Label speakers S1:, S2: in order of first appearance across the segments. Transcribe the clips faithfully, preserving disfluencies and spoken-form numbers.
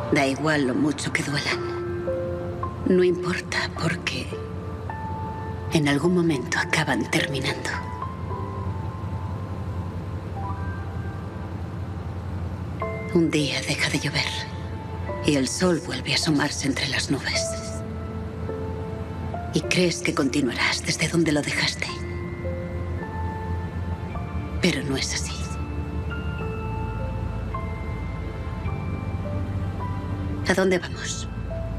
S1: Da igual lo mucho que duelan. No importa, porque en algún momento acaban terminando. Un día deja de llover y el sol vuelve a asomarse entre las nubes. Y crees que continuarás desde donde lo dejaste. Pero no es así. ¿A dónde vamos?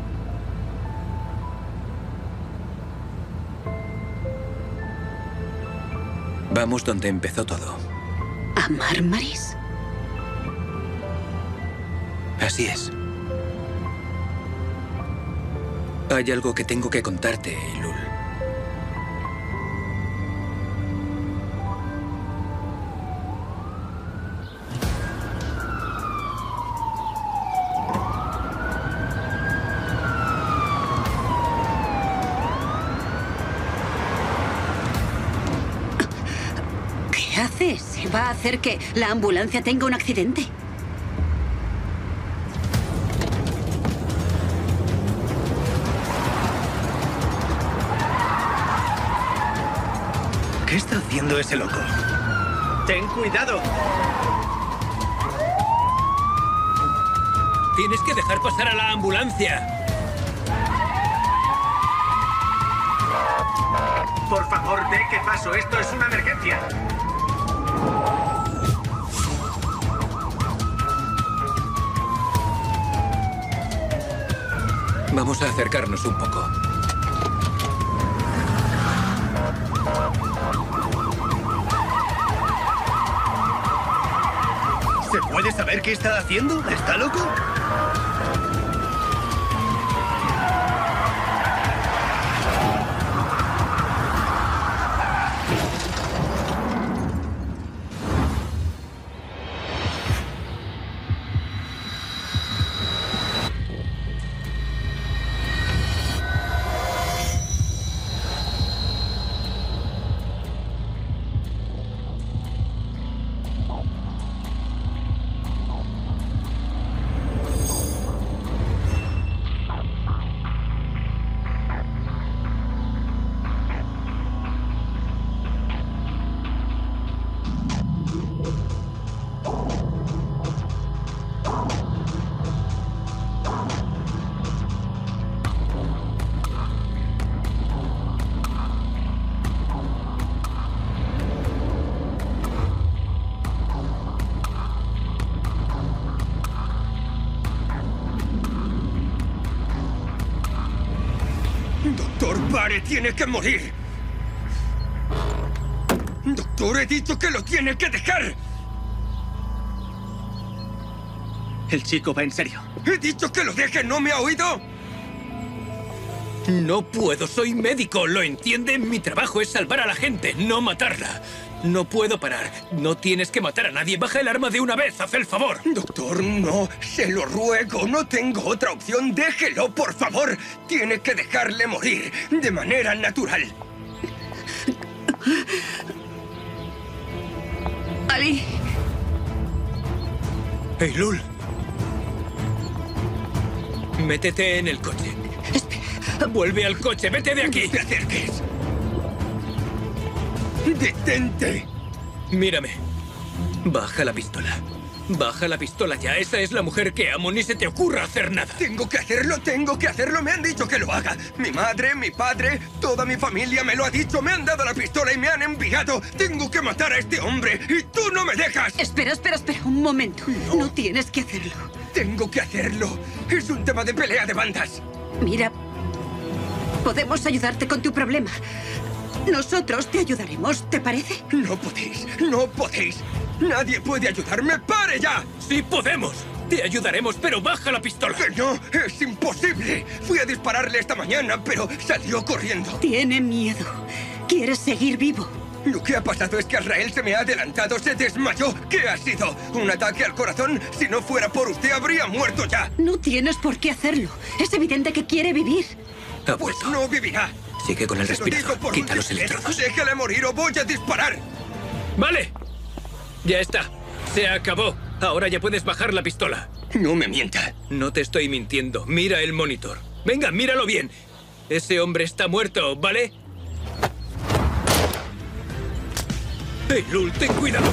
S2: Vamos donde empezó todo.
S1: ¿A Marmaris?
S2: Así es. Hay algo que tengo que contarte, Eilul.
S1: ¿Qué haces? ¿Va a hacer que la ambulancia tenga un accidente?
S3: ¿Qué está haciendo ese loco? ¡Ten cuidado!
S2: Tienes que dejar pasar a la ambulancia.
S3: Por favor, deje paso. Esto es una emergencia.
S2: Vamos a acercarnos un poco.
S3: ¿Se puede saber qué está haciendo? ¿Está loco?
S4: Doctor, pare, tiene que morir. Doctor, he dicho que lo tiene que dejar.
S3: El chico va en serio.
S4: He dicho que lo deje, ¿no me ha oído?
S2: No puedo, soy médico, ¿lo entiende? Mi trabajo es salvar a la gente, no matarla. No puedo parar. No tienes que matar a nadie. Baja el arma de una vez, haz el favor.
S4: Doctor, no, se lo ruego. No tengo otra opción. Déjelo, por favor. Tiene que dejarle morir de manera natural.
S1: Ali.
S2: Eilul. Métete en el coche.
S1: Espera.
S2: Vuelve al coche, vete de aquí.
S4: No te acerques. ¡Detente!
S2: Mírame. Baja la pistola. Baja la pistola ya. Esa es la mujer que amo. Ni se te ocurra hacer nada.
S4: Tengo que hacerlo, tengo que hacerlo. Me han dicho que lo haga. Mi madre, mi padre, toda mi familia me lo ha dicho. Me han dado la pistola y me han enviado. Tengo que matar a este hombre. ¡Y tú no me dejas!
S1: Espera, espera, espera. Un momento.
S4: No.
S1: No tienes que hacerlo.
S4: Tengo que hacerlo. Es un tema de pelea de bandas.
S1: Mira, podemos ayudarte con tu problema. Nosotros te ayudaremos, ¿te parece?
S4: No podéis, no podéis. Nadie puede ayudarme. ¡Pare ya!
S2: ¡Sí podemos! Te ayudaremos, pero baja la pistola.
S4: ¡Que no! ¡Es imposible! Fui a dispararle esta mañana, pero salió corriendo.
S1: Tiene miedo. Quiere seguir vivo.
S4: Lo que ha pasado es que Azrael se me ha adelantado, se desmayó. ¿Qué ha sido? ¿Un ataque al corazón? Si no fuera por usted, habría muerto ya.
S1: No tienes por qué hacerlo. Es evidente que quiere vivir.
S2: Ha
S4: Pues
S2: vuelto.
S4: no vivirá.
S2: Sigue con el
S4: Se lo
S2: respirador.
S4: digo por
S2: Quita los
S4: última vez.
S2: electrodos.
S4: Déjale morir o voy a disparar.
S2: ¡Vale! Ya está. Se acabó. Ahora ya puedes bajar la pistola.
S4: No me mienta.
S2: No te estoy mintiendo. Mira el monitor. Venga, míralo bien. Ese hombre está muerto, ¿vale? Eilul, ten cuidado.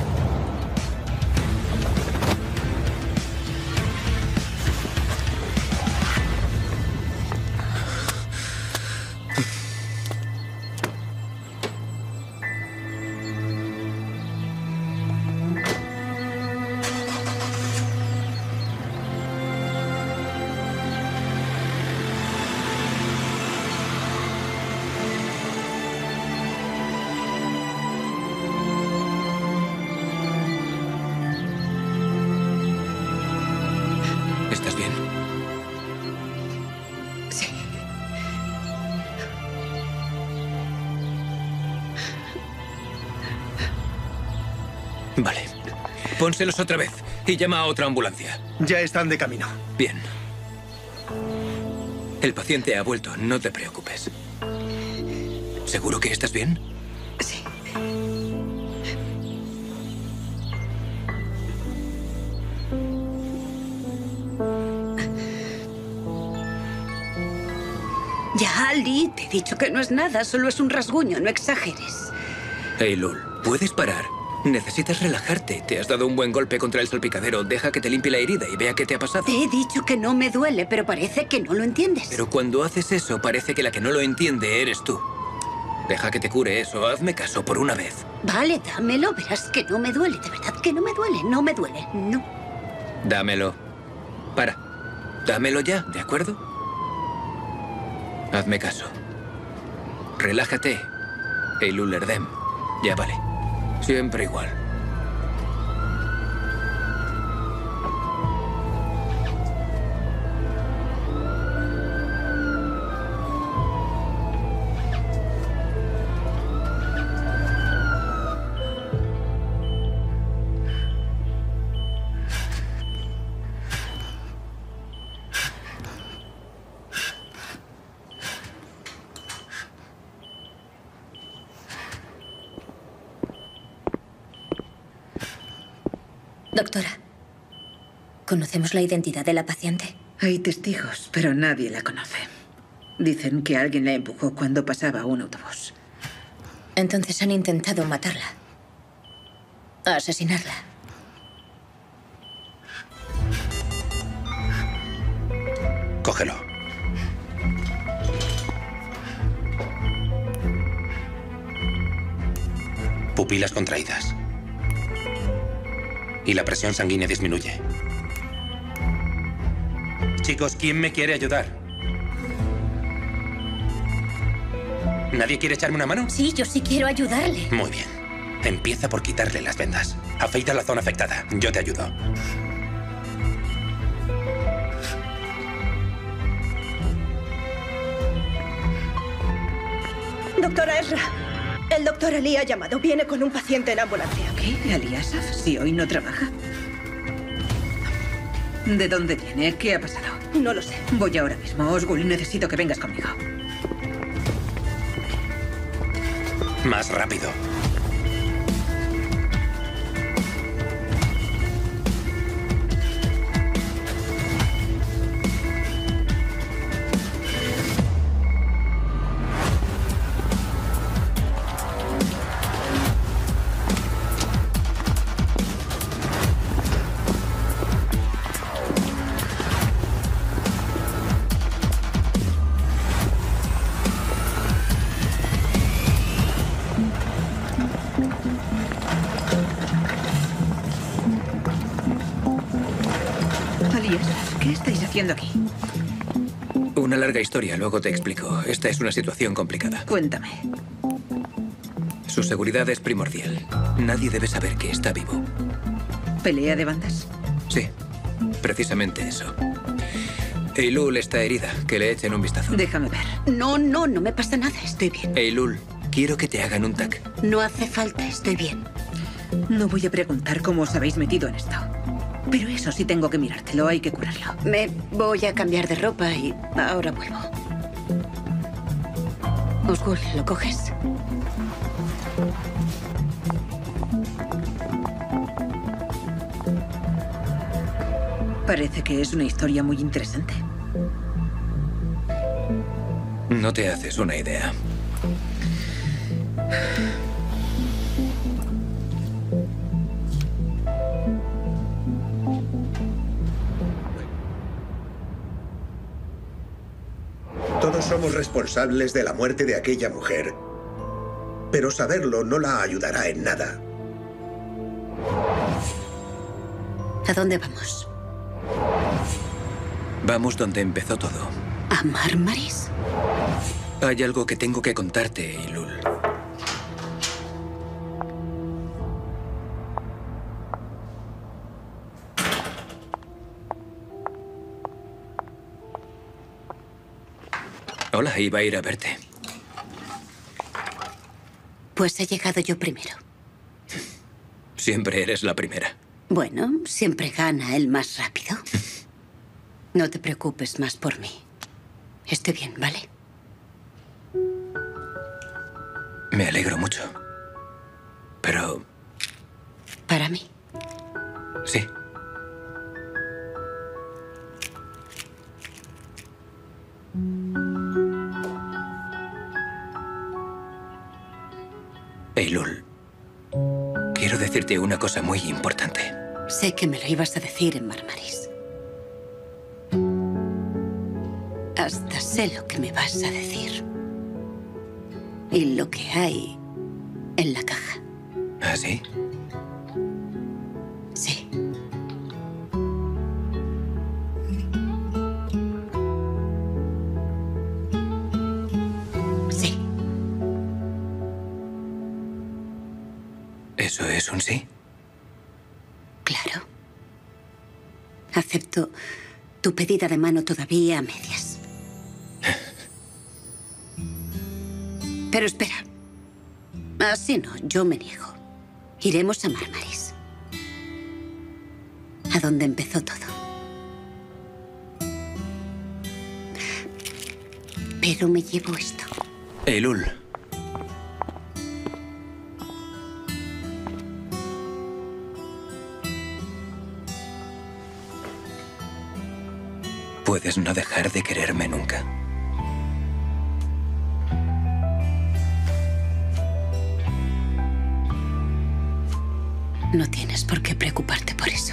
S2: ¿Estás bien?
S1: Sí.
S2: Vale. Pónselos otra vez y llama a otra ambulancia.
S3: Ya están de camino.
S2: Bien. El paciente ha vuelto, no te preocupes. ¿Seguro que estás bien?
S1: Sí. Ya, Ali, te he dicho que no es nada, solo es un rasguño, no exageres.
S2: Eilul, ¿puedes parar? Necesitas relajarte. Te has dado un buen golpe contra el salpicadero. Deja que te limpie la herida y vea qué te ha pasado.
S1: Te he dicho que no me duele, pero parece que no lo entiendes.
S2: Pero cuando haces eso, parece que la que no lo entiende eres tú. Deja que te cure eso. Hazme caso por una vez.
S1: Vale, dámelo, verás que no me duele, de verdad que no me duele, no me duele, no.
S2: Dámelo. Para. Dámelo ya, ¿de acuerdo? Hazme caso. Relájate. Eilul Erdem. Ya vale. Siempre igual.
S5: Doctora, ¿conocemos la identidad de la paciente?
S6: Hay testigos, pero nadie la conoce. Dicen que alguien la empujó cuando pasaba un autobús.
S5: Entonces han intentado matarla. Asesinarla.
S7: Cógelo. Pupilas contraídas. Y la presión sanguínea disminuye. Chicos, ¿quién me quiere ayudar? ¿Nadie quiere echarme una mano?
S5: Sí, yo sí quiero ayudarle.
S7: Muy bien. Empieza por quitarle las vendas. Afeita la zona afectada. Yo te ayudo.
S8: Doctora Ezra, el doctor Ali ha llamado. Viene con un paciente en ambulancia.
S6: ¿Qué? ¿Ali Asaf? Si hoy no trabaja. ¿De dónde viene? ¿Qué ha pasado?
S8: No lo sé.
S6: Voy ahora mismo. Osgul, necesito que vengas conmigo.
S7: Más rápido.
S6: ¿Qué estáis haciendo aquí?
S2: Una larga historia, luego te explico. Esta es una situación complicada.
S6: Cuéntame.
S2: Su seguridad es primordial. Nadie debe saber que está vivo.
S6: ¿Pelea de bandas?
S2: Sí, precisamente eso. Eilul está herida. Que le echen un vistazo.
S6: Déjame ver.
S1: No, no, no me pasa nada, estoy bien.
S2: Eilul, quiero que te hagan un T A C.
S1: No hace falta, estoy bien.
S6: No voy a preguntar cómo os habéis metido en esto. Pero eso sí tengo que mirártelo, hay que curarlo.
S1: Me voy a cambiar de ropa y ahora vuelvo. Osgul, ¿lo coges?
S6: Parece que es una historia muy interesante.
S2: No te haces una idea.
S9: Todos somos responsables de la muerte de aquella mujer, pero saberlo no la ayudará en nada.
S1: ¿A dónde vamos?
S2: Vamos donde empezó todo.
S1: ¿A Marmaris?
S2: Hay algo que tengo que contarte, Eylul. Hola, iba a ir a verte.
S1: Pues he llegado yo primero.
S2: Siempre eres la primera.
S1: Bueno, siempre gana el más rápido. No te preocupes más por mí. Estoy bien, ¿vale?
S2: Me alegro mucho. Pero...
S1: ¿Para mí?
S2: Sí. Eylul, quiero decirte una cosa muy importante.
S1: Sé que me lo ibas a decir en Marmaris. Hasta sé lo que me vas a decir. Y lo que hay en la caja.
S2: ¿Ah, sí?
S1: Sí. Sí.
S2: ¿Eso es un sí?
S1: Claro. Acepto tu pedida de mano todavía a medias. Pero espera. Así no, yo me niego. Iremos a Marmaris. A donde empezó todo. Pero me llevo esto.
S2: Eylul. Puedes no dejar de quererme nunca.
S1: No tienes por qué preocuparte por eso.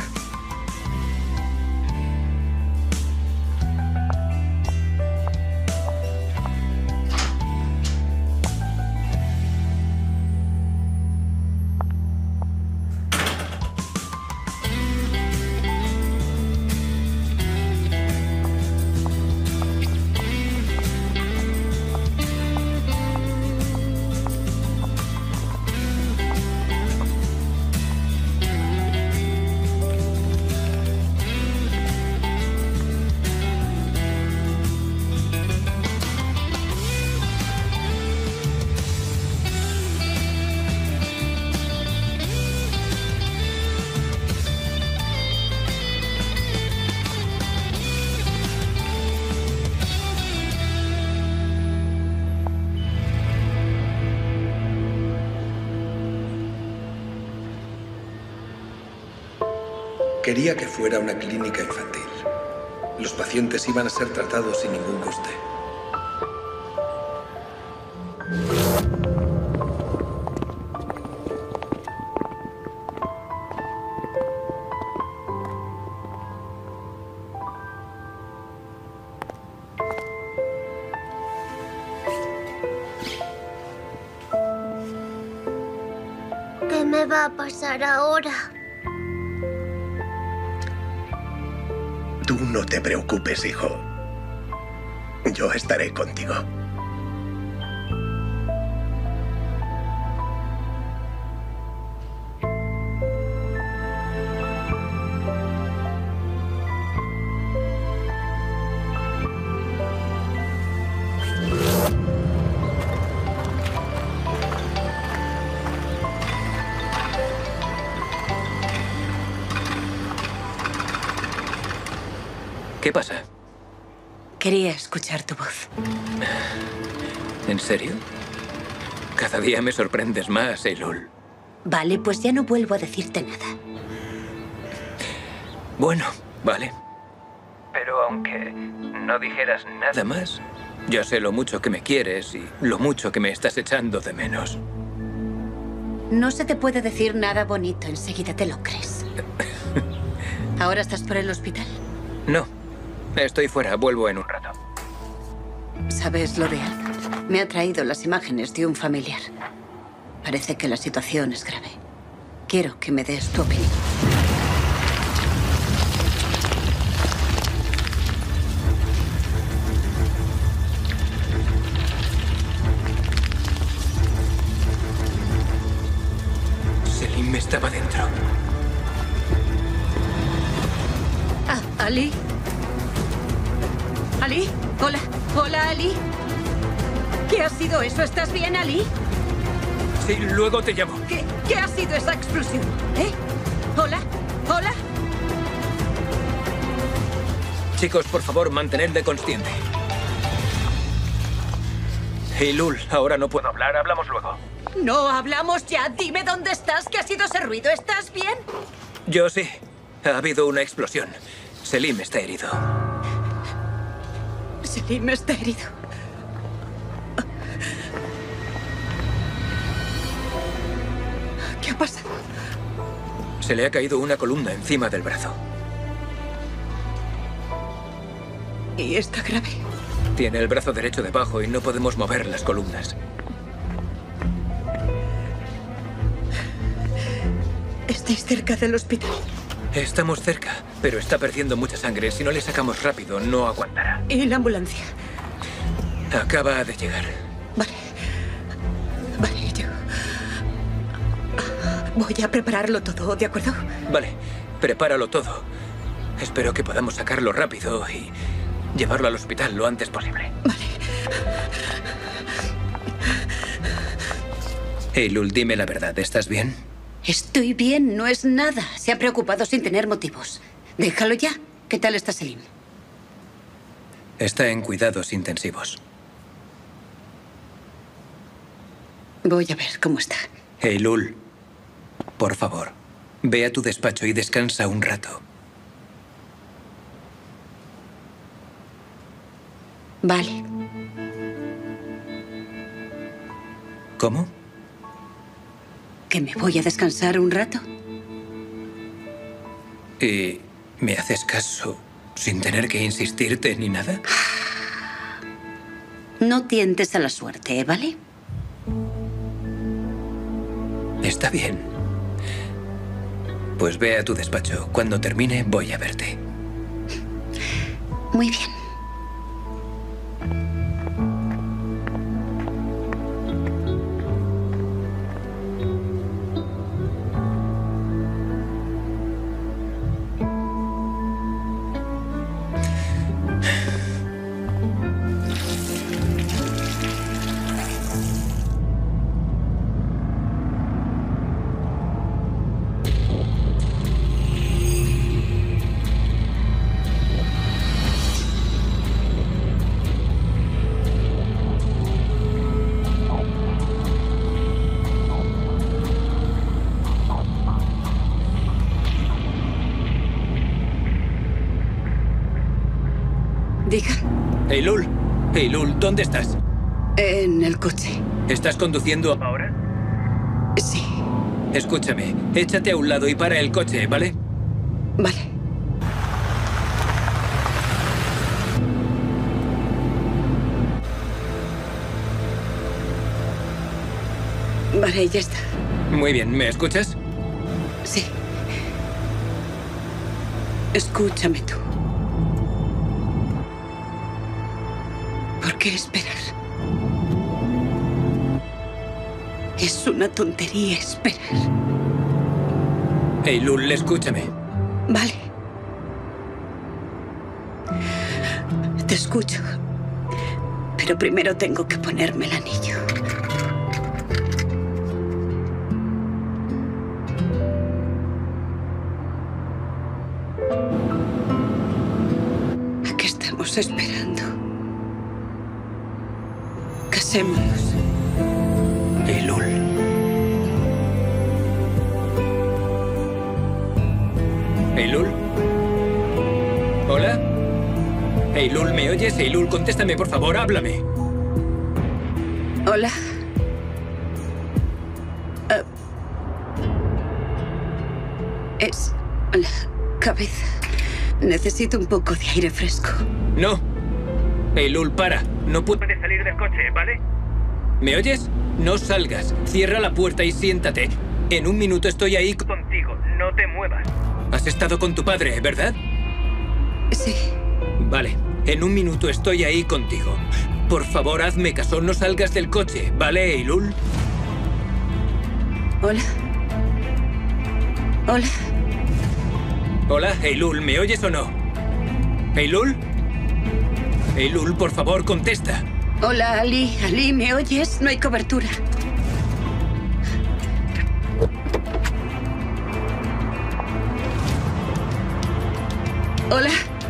S9: Quería que fuera una clínica infantil. Los pacientes iban a ser tratados sin ningún coste.
S10: ¿Qué me va a pasar ahora?
S9: Tú no te preocupes, hijo. Yo estaré contigo.
S2: ¿Qué pasa?
S1: Quería escuchar tu voz.
S2: ¿En serio? Cada día me sorprendes más, Eylul.
S1: Vale, pues ya no vuelvo a decirte nada.
S2: Bueno, vale. aunque no dijeras nada más, ya sé lo mucho que me quieres y lo mucho que me estás echando de menos.
S1: No se te puede decir nada bonito, enseguida te lo crees. ¿Ahora estás por el hospital?
S2: No, estoy fuera, vuelvo en un rato.
S1: ¿Sabes lo de Albert? Me ha traído las imágenes de un familiar. Parece que la situación es grave. Quiero que me des tu opinión.
S2: Selim estaba dentro.
S1: Ah, Ali. Ali, hola. Hola, Ali. ¿Qué ha sido eso? ¿Estás bien, Ali?
S2: Sí, luego te llamo.
S1: ¿Qué, qué ha sido esa explosión? ¿Eh? ¿Hola? ¿Hola?
S2: Chicos, por favor, mantenedle consciente. Hey, Lul, ahora no puedo hablar. Hablamos luego.
S1: No hablamos ya. Dime dónde estás. ¿Qué ha sido ese ruido? ¿Estás bien?
S2: Yo sí. Ha habido una explosión. Selim está herido.
S1: Selim está herido. ¿Qué ha pasado?
S2: Se le ha caído una columna encima del brazo.
S1: ¿Y está grave?
S2: Tiene el brazo derecho debajo y no podemos mover las columnas.
S1: ¿Estáis cerca del hospital?
S2: Estamos cerca, pero está perdiendo mucha sangre. Si no le sacamos rápido, no aguantará.
S1: ¿Y la ambulancia?
S2: Acaba de llegar.
S1: Vale. Vale, yo... Voy a prepararlo todo, ¿de acuerdo?
S2: Vale, prepáralo todo. Espero que podamos sacarlo rápido y llevarlo al hospital lo antes posible.
S1: Vale.
S2: Hey, Lul, dime la verdad. ¿Estás bien?
S1: Estoy bien, no es nada. Se ha preocupado sin tener motivos. Déjalo ya. ¿Qué tal está Selim?
S2: Está en cuidados intensivos.
S1: Voy a ver cómo está.
S2: Hey, Lul, por favor, ve a tu despacho y descansa un rato.
S1: Vale.
S2: ¿Cómo?
S1: ¿Que me voy a descansar un rato?
S2: ¿Y me haces caso sin tener que insistirte ni nada?
S1: No tientes a la suerte, ¿vale?
S2: Está bien. Pues ve a tu despacho. Cuando termine, voy a verte.
S1: Muy bien. Diga.
S2: Hey, Lul. Hey, Lul, ¿dónde estás?
S1: En el coche.
S2: ¿Estás conduciendo ahora?
S1: Sí.
S2: Escúchame, échate a un lado y para el coche, ¿vale?
S1: Vale. Vale, ya está.
S2: Muy bien, ¿me escuchas?
S1: Sí. Escúchame tú. ¿Por qué esperar? Es una tontería esperar.
S2: Hey, Lul, escúchame.
S1: Vale. Te escucho. Pero primero tengo que ponerme el anillo. ¿A qué estamos esperando? Casémonos.
S2: Hey, Lul. Hey, Lul. ¿Hola? Eilul, ¿me oyes? Eilul, contéstame, por favor, háblame.
S1: Hola. Uh, es la cabeza. Necesito un poco de aire fresco.
S2: No. Eilul, para. No puedes salir del coche, ¿vale? ¿Me oyes? No salgas. Cierra la puerta y siéntate. En un minuto estoy ahí contigo. No te muevas. Has estado con tu padre, ¿verdad?
S1: Sí.
S2: Vale. En un minuto estoy ahí contigo. Por favor, hazme caso. No salgas del coche, ¿vale, Eilul?
S1: Hola. Hola.
S2: Hola, Eilul, ¿me oyes o no? ¿Eilul? Eilul, por favor, contesta.
S1: Hola, Ali. Ali, ¿me oyes? No hay cobertura. Hola.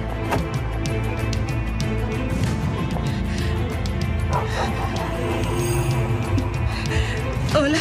S1: Hola.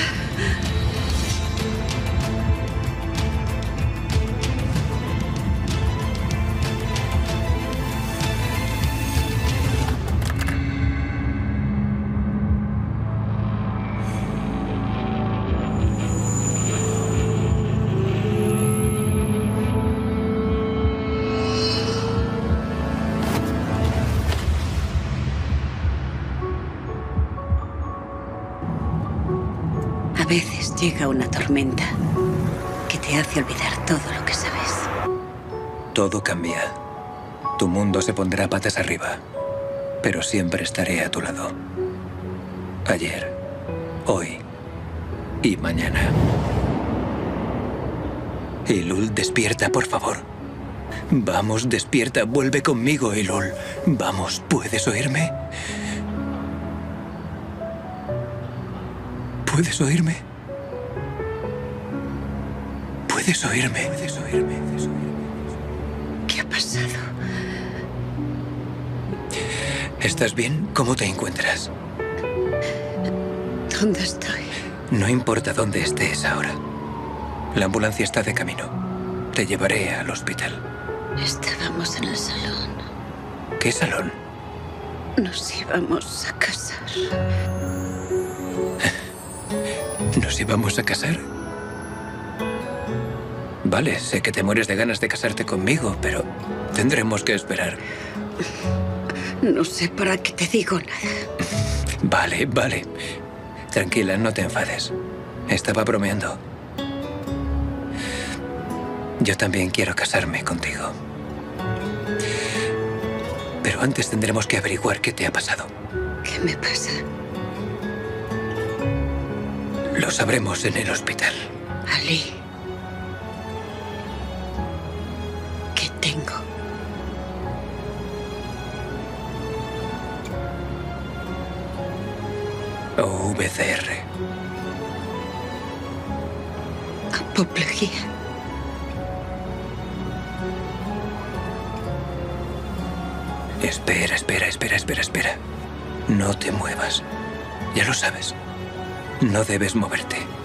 S1: A veces llega una tormenta que te hace olvidar todo lo que sabes.
S2: Todo cambia. Tu mundo se pondrá patas arriba. Pero siempre estaré a tu lado. Ayer, hoy y mañana. Eilul, despierta, por favor. Vamos, despierta. Vuelve conmigo, Eilul. Vamos, ¿puedes oírme? ¿Puedes oírme? ¿Puedes oírme? ¿Puedes oírme? ¿Puedes oírme?
S1: ¿Qué ha pasado?
S2: ¿Estás bien? ¿Cómo te encuentras?
S1: ¿Dónde estoy?
S2: No importa dónde estés ahora. La ambulancia está de camino. Te llevaré al hospital.
S1: Estábamos en el salón.
S2: ¿Qué salón?
S1: Nos íbamos a casar.
S2: ¿Nos íbamos a casar? Vale, sé que te mueres de ganas de casarte conmigo, pero tendremos que esperar.
S1: No sé para qué te digo nada.
S2: Vale, vale. Tranquila, no te enfades. Estaba bromeando. Yo también quiero casarme contigo. Pero antes tendremos que averiguar qué te ha pasado.
S1: ¿Qué me pasa?
S2: Lo sabremos en el hospital.
S1: Ali. ¿Qué tengo?
S2: O V C R.
S1: Apoplejía.
S2: Espera, espera, espera, espera, espera. No te muevas. Ya lo sabes. No debes moverte.